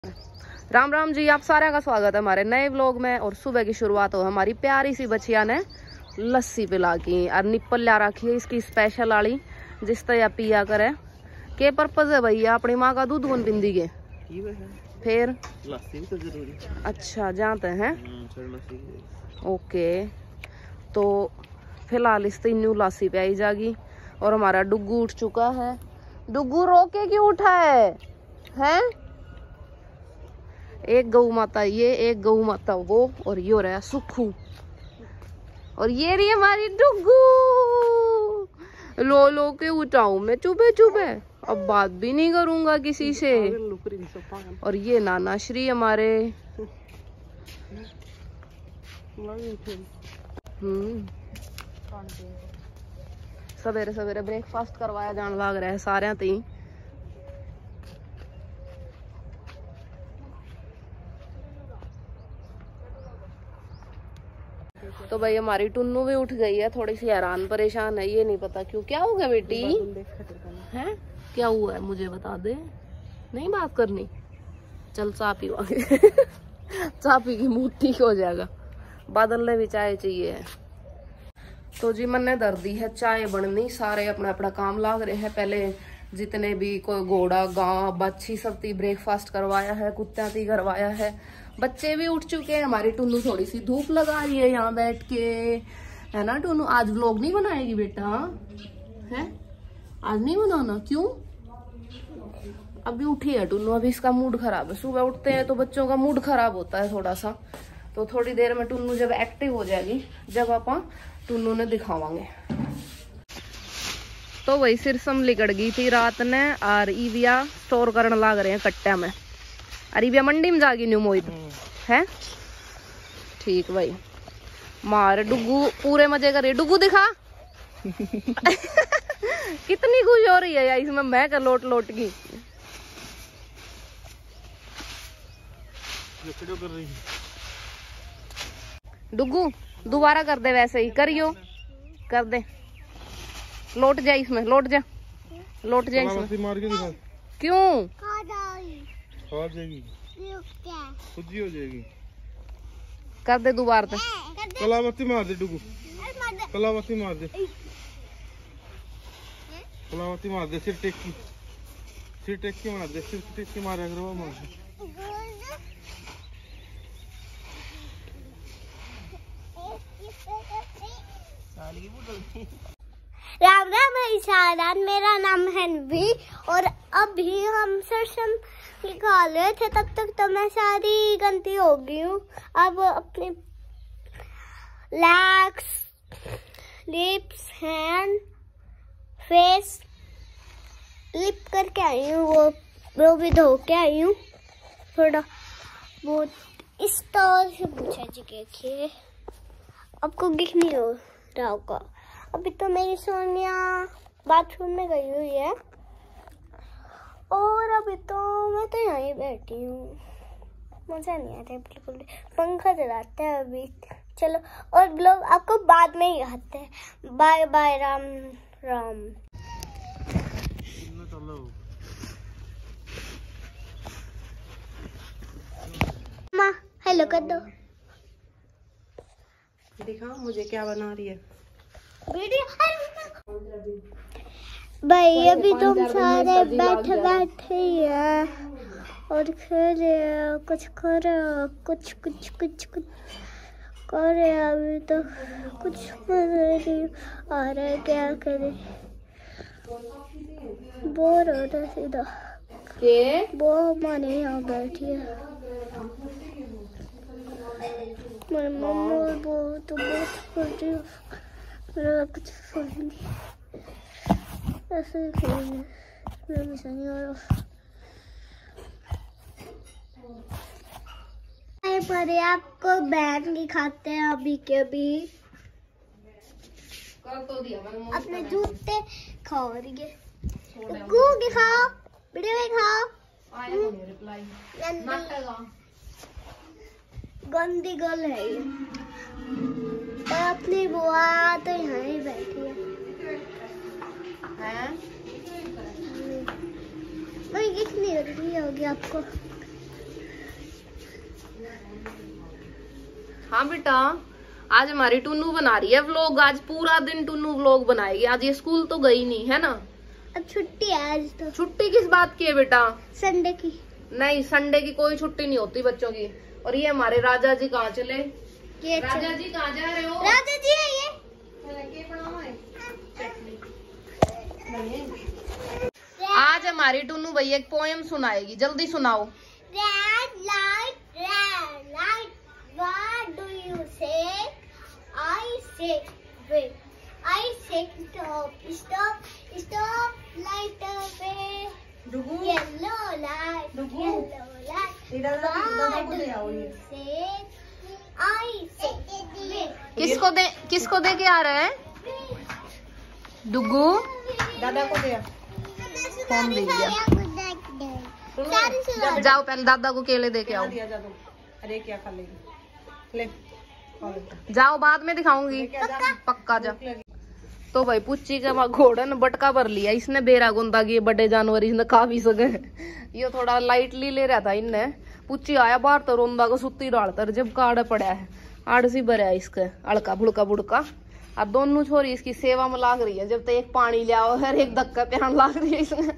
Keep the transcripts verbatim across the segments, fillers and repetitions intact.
राम राम जी, आप सारे का स्वागत है हमारे नए व्लॉग में। और सुबह की शुरुआत हो हमारी प्यारी सी बच्चिया ने लस्सी पिला की और निप्पल ला रखी है इसकी स्पेशल आड़ी जिस तरह पिया करे। के पर्पज है भैया? अपनी माँ का दूध कौन पिंदी के फिर लस्सी भी तो जरूरी। अच्छा जानते हैं। ओके, तो फिलहाल इस तीनों लस्सी पियाई जाएगी। और हमारा डुग्गू उठ चुका है। डुग्गू रोके क्यों उठा है हैं? एक गऊ माता ये, एक गऊ माता वो, और ये हो रहा है सुखू, और ये रही हमारी डुग्गू। लो लो के उठाऊं मैं चुपे चुपे, अब बात भी नहीं करूंगा किसी से। और ये नाना श्री हमारे। हम्म सवेरे सवेरे ब्रेकफास्ट करवाया जान लग रहा है सारे ती। तो भाई हमारी टुन्नू भी उठ गई है, थोड़ी सी हैरान परेशान है, ये नहीं पता क्यों। क्या हो गया बेटी? है क्या हुआ है मुझे बता दे। नहीं बात करनी, चल चाय पीवांगे। चाय पी की मूड ठीक हो जाएगा। बादल ने भी चाय चाहिए है। तो जी मन ने दर्दी है चाय बननी, सारे अपना अपना काम लाग रहे हैं। पहले जितने भी कोई घोड़ा गांव बच्ची सब थी ब्रेकफास्ट करवाया है, कुत्ता थी करवाया है, बच्चे भी उठ चुके हैं। हमारी टुन्नू थोड़ी सी धूप लगा रही है यहाँ बैठ के, है ना टुन्नू? आज व्लॉग नहीं बनाएगी बेटा? है आज नहीं बनाना? क्यों? अभी उठी है टुन्नू, अभी इसका मूड खराब है। सुबह उठते हैं तो बच्चों का मूड खराब होता है थोड़ा सा। तो थोड़ी देर में टुन्नू जब एक्टिव हो जाएगी, जब आप टुन्नू ने दिखावांगे। तो वही सिरसम लिकड़ गई थी रात ने, और ईविया स्टोर करने लाग रहे हैं कट्टा में। अरे ईविया मंडी में जागी न्यू मोहित है। ठीक भाई, मार डुगू पूरे मजे करे। डुगू दिखा। कितनी खुश हो रही है यार इसमें, मैं कर लोट लोट की। डुगू दोबारा कर दे, वैसे ही करियो, कर दे। लौट जा इसमें, लौट जा, लौट जा इसमें। मार के दिखा। क्यों? खा जाएगी, खुद ही हो जाएगी। कर दे दोबारा तो। कलावती मार दे डुगू, कलावती मार दे, कलावती मार दे। सिर टेक की, सिर टेक की मार दे, सिर टेक की मारे अगर वो मार दे। राम राम ईशान, मेरा नाम है नवी। और अभी हम सरसम निकाल रहे थे, तब तक तो मैं सारी गंदी हो गई हूँ। अब अपने legs, lips, hand, face, lip करके आई हूँ, वो वो भी धो के आई हूँ। थोड़ा बहुत इस तरह से पूछा जी देखिए, आपको दिख नहीं हो रहा होगा। अभी तो मेरी सोनिया बाथरूम में गई हुई है, और अभी तो मैं तो यहीं बैठी हूँ। मजा नहीं आ रहा बिल्कुल, पंखा चलाते हैं अभी। चलो, और लोग आपको बाद में ही आते हैं। Bye bye, Ram Ram. माँ हेलो कर दो। दिखा मुझे क्या बना रही है भाई। अभी तुम सारे बैठे बैठे ही है और खेल रहे, कुछ कर रहे, कुछ कुछ कुछ कुछ कर रहे। अभी तो कुछ नहीं आ रहा है, क्या करे। बोर हो रहा सीधा के वो हमारे यहाँ बैठी है। मेरी मम्मा वो तो बहुत छोटी है, मेरा कुछ समझ नहीं, ऐसे ही खेलने मेरा मजा नहीं आ रहा। पर आपको बैग दिखाते हैं अभी के अभी। अपने जूते खाओ रही है, दिखाओ वीडियो में खाओ। गंदी गर्ल है ये। और अपनी बुआ तो यहाँ ही बैठी है। वही दिख नहीं रही होगी आपको। हाँ बेटा, आज हमारी टुन्नू बना रही है व्लॉग। आज पूरा दिन टुन्नू व्लॉग बनाएगी। आज ये स्कूल तो गई नहीं है ना, अब छुट्टी है आज तो। छुट्टी किस बात की है बेटा? संडे की। नहीं, संडे की कोई छुट्टी नहीं होती बच्चों की। और ये हमारे राजा जी कहाँ चले? ये राजा जी कहाँ जा रहे हो? राजा जी है ये। आज हमारी टुन्नू भैया एक पोएम सुनाएगी, जल्दी सुनाओ। Red light, red light, what do you say? I say wait. I say stop, stop, stop, light away. Yellow light, yellow light, what do you say? I say wait. किसको दे किसको दे के आ रहे हैं? डुगू दादा को दे। फोन दे दिया। सारी जाओ पहले दादा को केले दे के आओ। दिया जा दो। अरे क्या खा लेगी? ले खा ले। जाओ, बाद में दिखाऊंगी। पक्का जा। तो भाई पुच्ची के वहाँ घोड़ा ने बटका भर लिया। इसने बेरा गुंदा की बड़े जानवर इसने खा भी सके। ये थोड़ा लाइटली ले रहा था इनने। पुच्ची आया बाहर तो रोंदा को सुत्ती डालतर जब काड़ पड़ा है। आड़ सी भरा है इसके अड़का बुड़का बुड़का। अब दोनों छोरी इसकी सेवा में लाग रही है। जब तक एक पानी ले आओ हर एक धक्का प्यान लाग रही है इसने।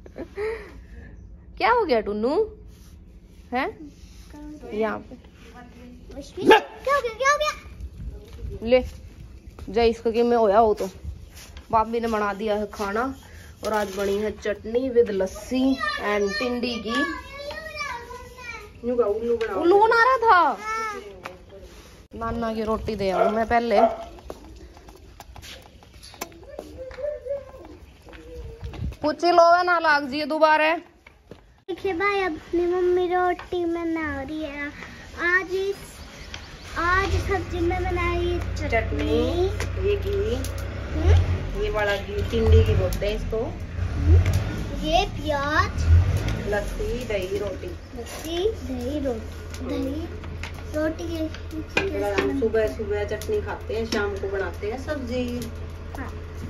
क्या हो गया टुन्नू? है यहाँ पे क्या हो गया? क्या हो गया? ले जा इसको कि मैं होया हो तो। भाभी ने बना दिया है खाना और आज बनी है चटनी विद लस्सी एंड टिंडी की। उल्लू बना रहा था। नाना की रोटी दे आऊं मैं पहले। पूछी लो ना लाग जी दोबारा। देखिए भाई, अपनी मम्मी रोटी बना रही है। आज इस आज सब्जी में बनाई चटनी। चटनी, ये घी, हम्म, ये वाला घी टिंडी की बोलते हैं इसको। ये प्याज, लस्सी, दही, रोटी। लस्सी, दही, रोटी। दही रोटी के हम सुबह सुबह चटनी खाते हैं, शाम को बनाते हैं सब्जी। हाँ।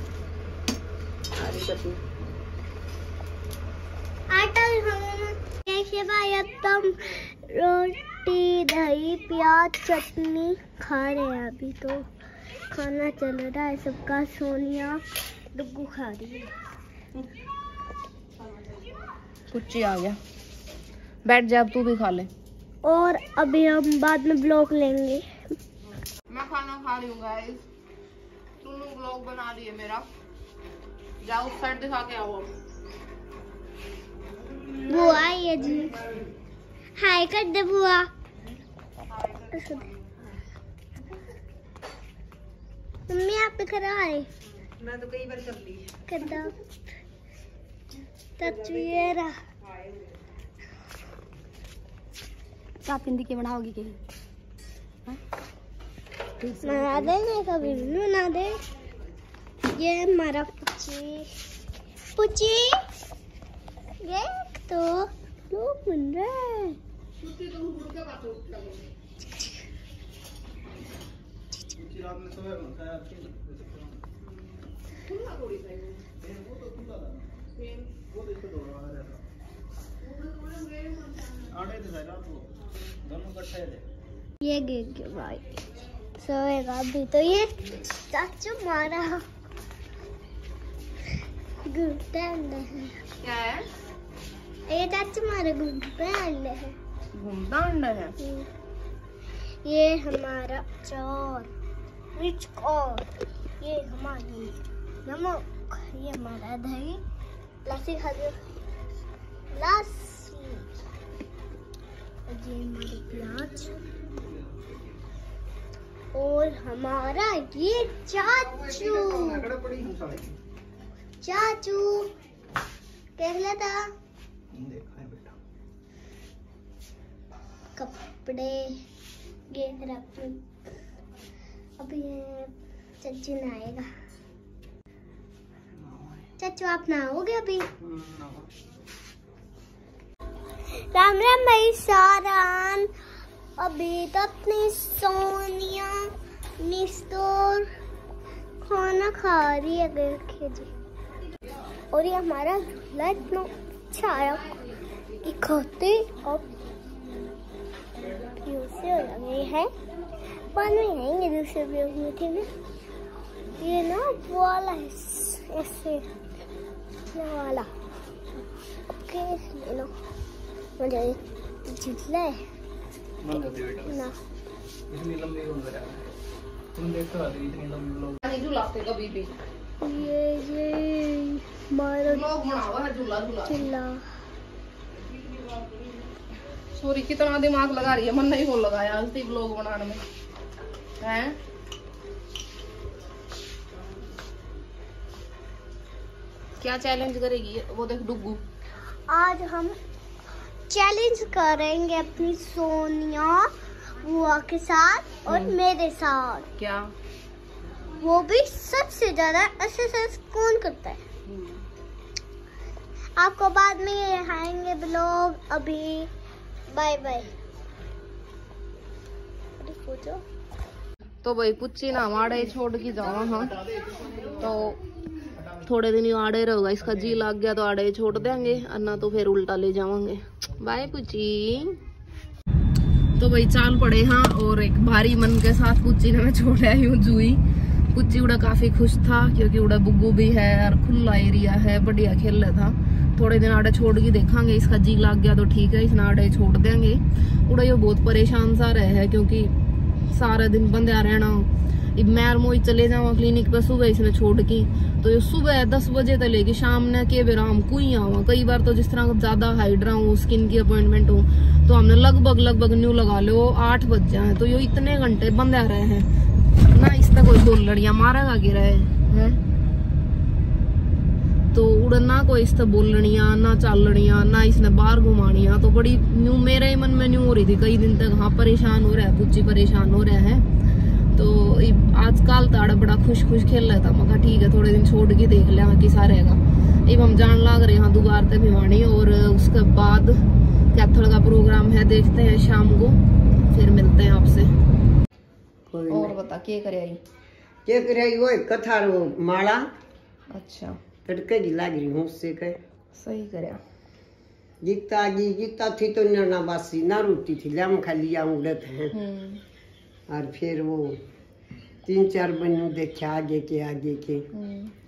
हरी चटनी। आटा भी खाना। देखिए भाई, अब तुम रोटी, दही, प्याज, चटनी खा रहे हैं। अभी तो खाना चल रहा है सबका। सोनिया डुगू खा रही है। पुच्ची आ गया। बैठ जा, अब तू भी खा ले। और अभी हम बाद में ब्लॉग लेंगे। मैं खाना खा रही हूँ गाइस। टुन्नू ब्लॉग बना रही है मेरा। जाओ उस साइड दिखा के आओ। बुआ आई है जी। हाय कर दे बुआ। मम्मी आप पे करा है। मैं तो कई बार कर ली। कर दो तस्वीर। आप हिंदी के बनाओगी के? बना दे नहीं, कभी भी बना दे। ये हमारा पुची पुची ये तो लोग बन रहे हैं। ये गिर भाई सोएगा अभी तो। ये चाचू मारा घूमते अंडे है। क्या है? ये चाचू मारे घूमते अंडे है। घूमता अंडा है। ये हमारा चोर रिच और ये हमारी नमक। ये हमारा दही। लस्सी खा दो। लस्सी। ये हमारे प्याज और हमारा ये चाचू। चाचू देख लेता। कपड़े ये रख। अभी चाचू नहाएगा। चाचू आप नहाओगे अभी? राम राम भाई सारान। अभी तो अपनी सोनिया निस्तोर खाना खा रही है। देखिए जी। और ये हमारा लाइट नो छाया कि खाते अब से हो लगे है। बाद में आएंगे दूसरे ब्लॉग में, ठीक है। ये ना वो वाला है, ऐसे ये वाला। ओके ले लो, मुझे जितला है ना इतनी लंबी कौन करा तुम देखते हो इतनी लंबी ब्लॉग नहीं झूलाते कभी भी। ये ये मारो लोग बनाओ है झूला झूला चिल्ला। सॉरी कितना दिमाग लगा रही है, मन नहीं हो लगाया आज तक ब्लॉग बनाने में हैं। क्या चैलेंज करेगी वो देख डुगू। आज हम चैलेंज करेंगे अपनी सोनिया बुआ के साथ और मेरे साथ। क्या? वो भी सबसे ज्यादा एक्सरसाइज कौन करता है। आपको बाद में ये आएंगे ब्लॉग। अभी बाय बाय। तो भाई पुच्ची ना आड़े छोड़ के जाओ। हाँ तो थोड़े दिन आड़े रहेगा, इसका जी लग गया तो आड़े छोड़ देंगे, अन्ना तो फिर उल्टा ले जावांगे। बाय पुच्ची। तो भाई चाल पड़े हाँ, और एक भारी मन के साथ पुच्ची ने मैं छोड़ आई हूँ जुई। पुच्ची उड़ा काफी खुश था क्योंकि उड़ा बुग्गू भी है और खुला एरिया है, बढ़िया खेल रहा था। थोड़े दिन आड़े छोड़ के देखांगे, इसका जी लग गया तो ठीक है, इसने आड़े छोड़ देंगे। उड़ा ये बहुत परेशान सा रहे है क्योंकि सारा दिन बंदा रहना। मैं मोई चले जावा क्लिनिक पे सुबह इसने छोड़ की, तो ये सुबह दस बजे तक लेके शाम ने के बेर हम कोई आवा। कई बार तो जिस तरह ज्यादा हाइड्रा हो, स्किन की अपॉइंटमेंट हो, तो हमने लगभग लगभग न्यू लगा लो आठ बज जाए, तो ये इतने घंटे बंद आ रहे हैं ना। इसने कोई दो लड़ियां मारेगा गिरा है, तो उड़ना कोई इससे बोलनिया ना चलनिया ना इसने बाहर घुमानिया। तो बड़ी न्यू मेरे ही मन में न्यू हो रही थी कई दिन तक। हाँ परेशान हो रहा है, पुच्ची परेशान हो रहा है। तो आजकल ताड़ा बड़ा खुश खुश खेल रहा था। मैं कहा ठीक है थोड़े दिन छोड़ के देख लिया किसा रहेगा। अब हम जान लाग रहे हैं दोबारा तक भिवानी, और उसके बाद कैथल का प्रोग्राम है, देखते हैं शाम को, फिर मिलते हैं आपसे। और बता क्या करे क्या करे वो कथा रो माला। अच्छा तड़के की लाग रही हूँ उससे कह सही करे। जीता जी जीता थी तो नरना बासी ना रोटी थी, लम खाली उड़त है। और फिर वो तीन चार बन्नू देखे आगे के आगे के